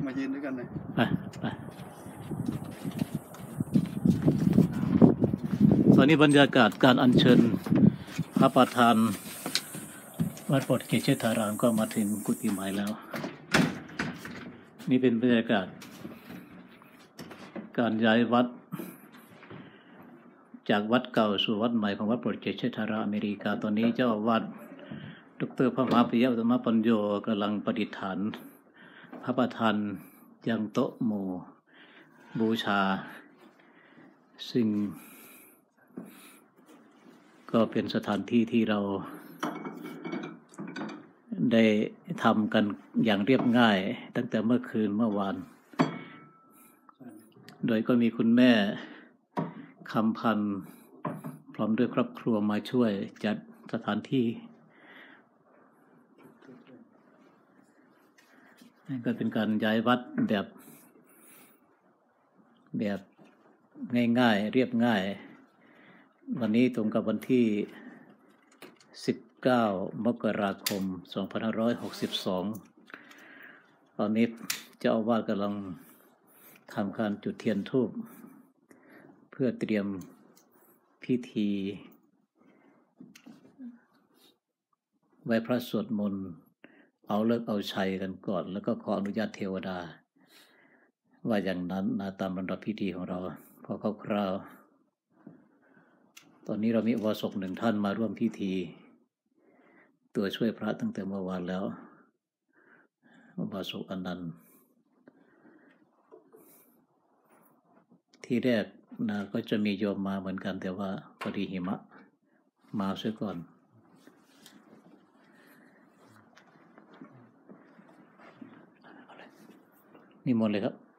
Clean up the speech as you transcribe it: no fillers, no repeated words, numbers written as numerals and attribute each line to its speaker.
Speaker 1: มายืนด้วยกันเลย
Speaker 2: ไปตอนนี้บรรยากาศการอัญเชิญพระประธานวัดโบสถ์เกศเชษฐารามก็มาถึงกุฏิใหม่แล้วนี่เป็นบรรยากาศการย้ายวัดจากวัดเก่าสู่วัดใหม่ของวัดโบสถ์เกศเชษฐารามอเมริกาตอนนี้เจ้าอาวาสดร.พระมหาปิยะอุตตมปัญโยกำลังประดิษฐานพระประธานยังโต๊ะหมู่บูชาซึ่งก็เป็นสถานที่ที่เราได้ทำกันอย่างเรียบง่ายตั้งแต่เมื่อคืนเมื่อวานโดยก็มีคุณแม่คำพันธ์พร้อมด้วยครอบครัวมาช่วยจัดสถานที่นั่นก็เป็นการย้ายวัดแบบง่ายๆเรียบง่ายวันนี้ตรงกับวันที่19 มกราคม 2562ตอนนี้เจ้าอาวาสกำลังทำการจุดเทียนธูปเพื่อเตรียมพิธีไหว้พระสวดมนต์เอาเลิกเอาชัยกันก่อนแล้วก็ขออนุญาตเทวดาว่าอย่างนั้นตามลำดับพิธีของเราพอคร่าวๆตอนนี้เรามีอุบาสก1 ท่านมาร่วมพิธีตัวช่วยพระตั้งแต่เมื่อวานแล้วอุบาสกอนันต์ที่แรกก็จะมีโยมมาเหมือนกันแต่ว่าพอดีหิมะมาเสียก่อนนิมนต์เลยครับ